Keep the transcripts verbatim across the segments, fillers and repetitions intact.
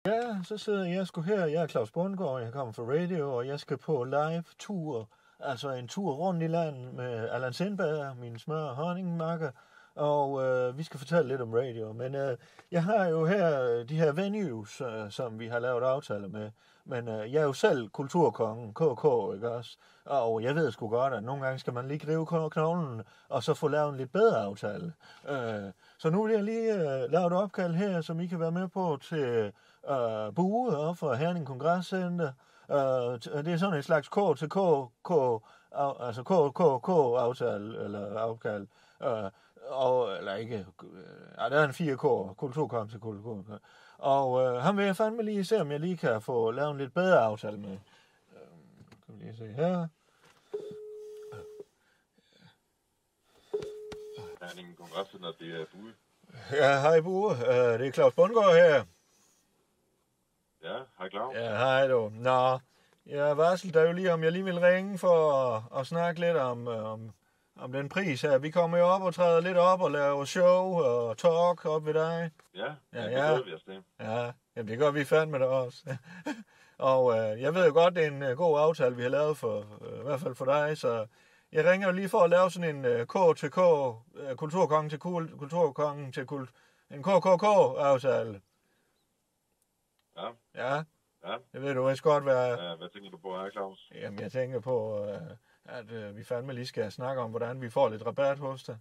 Ja, så sidder jeg sgu her. Jeg er Claus Bundgaard, jeg kommer fra radio, og jeg skal på live-tur. Altså en tur rundt i landet med Allan Sindberg, min smør og honningmakker. Og øh, vi skal fortælle lidt om radio. Men øh, jeg har jo her de her venues, øh, som vi har lavet aftaler med. Men øh, jeg er jo selv kulturkongen, K K, ikke også? Og jeg ved sgu godt, at nogle gange skal man lige gribe knoglen, og så få lavet en lidt bedre aftale. Øh, så nu vil jeg lige øh, lave et opkald her, som I kan være med på til øh, Bue op fra Herning Kongresscenter. Øh, det er sådan en slags K til K, K, altså K, K, K aftale, eller opkald. Øh, og, eller ikke, ja, der er en fire K, kulturkongen til kulturkongen. Og øh, ham vil jeg fandme lige se, om jeg lige kan få lavet en lidt bedre aftale med. Øh, kan vi lige se her. Herning Kongresscenter, det er Bue. Ja, hej Bue. Uh, det er Claus Bundgaard her. Ja, hej Claus. Ja, hej du. Nå, jeg varslede dig jo lige, om jeg lige vil ringe for at, at snakke lidt om, om, om den pris her. Vi kommer jo op og træder lidt op og laver show og talk op ved dig. Ja, ja, det ja. gør vi os det. Ja, jamen det gør vi fandme det også. Og uh, jeg ved jo godt, det er en uh, god aftale, vi har lavet for, uh, i hvert fald for dig, så jeg ringer jo lige for at lave sådan en uh, K til K, uh, kulturkongen til kul, kulturkongen til kult, en K K K-aftale. Ja. Ja. Ja. Det ved du vist godt, hvad... Ja, hvad tænker du på her, Claus? Jamen, jeg tænker på, uh, at uh, vi fandme lige skal snakke om, hvordan vi får lidt rabat hos dig.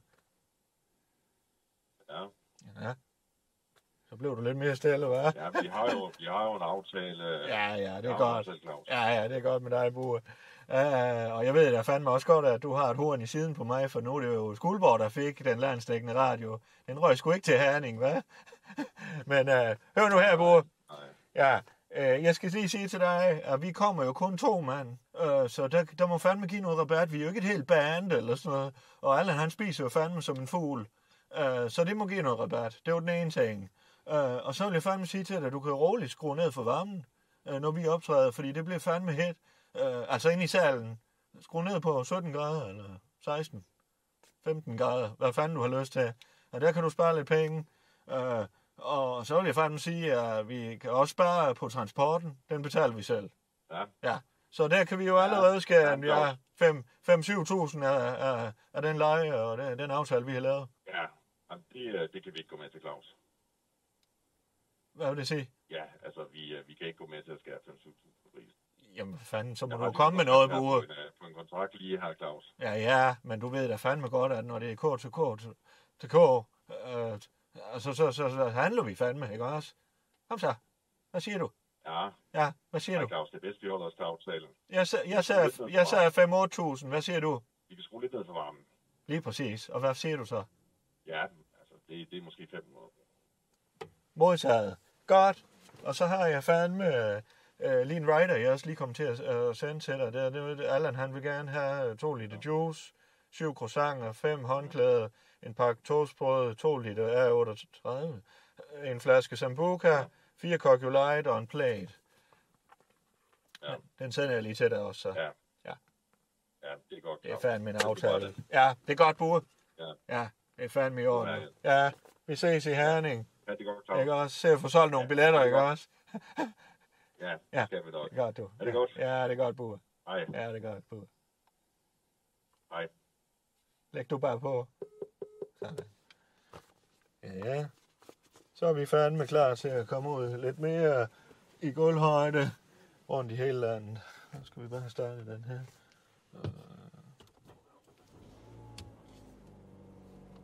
Ja. Ja. Så blev du lidt mere stille, hva'? Ja, vi har jo, vi har jo en aftale. Ja, ja, det er ja, godt. Aftale, ja, ja, det er godt med dig, Bue. Uh, og jeg ved da fandme også godt, at du har et horn i siden på mig, for nu er det jo Skuldborg, der fik den landsdækkende radio. Den røg sgu ikke til Herning, hva'? Men uh, hør nu her, Bue. Nej. Ja, øh, jeg skal lige sige til dig, at vi kommer jo kun to mand, øh, så der, der må fandme give noget rabat. Vi er jo ikke et helt band eller sådan noget, og Allan han spiser jo fandme som en fugl, øh, så det må give noget rabat. Det var den ene ting. Øh, og så vil jeg fandme sige til dig, at du kan roligt skrue ned for varmen, øh, når vi optræder, fordi det bliver fandme hit. Øh, altså inde i salen, skrue ned på sytten grader eller seksten, femten grader, hvad fanden du har lyst til. Og der kan du spare lidt penge. Øh, Og så vil jeg faktisk sige, at vi kan også spare på transporten. Den betaler vi selv. Ja. Ja. Så der kan vi jo allerede skære ja, ja, fem til syv tusind af, af, af den leje og den, den aftale, vi har lavet. Ja, det, det kan vi ikke gå med til, Claus. Hvad vil det sige? Ja, altså vi, vi kan ikke gå med til at skære fem til syv tusind på prisen. Jamen fanden, så må Jeg du har jo lige komme med fået noget, kontrakt Bue. På en, på en kontrakt lige her, Claus. Ja, ja, men du ved da fandme godt, at når det er K til K til, til K, øh, altså, så, så, så handler vi fandme, ikke også? Kom så. Hvad siger du? Ja. Ja, hvad siger Ja, du? Claus, det er bedst, vi holder os til aftalen. Jeg, jeg, jeg sagde, jeg sagde fem til otte tusind. Hvad siger du? Vi kan skrue lidt ned for varmen. Lige præcis. Og hvad siger du så? Ja, altså det, det er måske fem hundrede. Modtaget. Godt. Og så har jeg fandme øh, lige en writer, jeg også lige kom til at øh, sende til dig. Det, det, Allan, han vil gerne have to liter juice, syv croissanter, fem håndklæder, en pakke toastbrød, to liter A otteogtredive, en flaske Sambuca, fire Cocky Light og en plate. Ja. Den sender jeg lige til dig også, så. Ja. Ja. Ja, det er godt. Det er Claus. fandme en Det er aftale. godt. Ja, det er godt, Bue. Ja. Ja, det er fandme i orden. Udmærket. Ja, vi ses i Herning. Ja, det er godt, Claus. Ikke også? Se at få solgt nogle Ja, billetter, det er ikke godt. også? Ja, det Ja. skal vi nok. Det er godt, du. Er det godt? Ja, det er godt, Bue. Hej. Ja, det er godt, Bue. Hej. Læg du bare på. Sådan. Ja. Så er vi fandme klar til at komme ud lidt mere i gulvhøjde rundt i hele landet. Nu skal vi bare starte den her.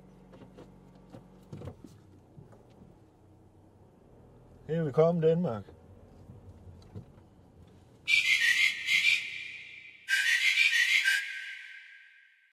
Her vi komme, Danmark.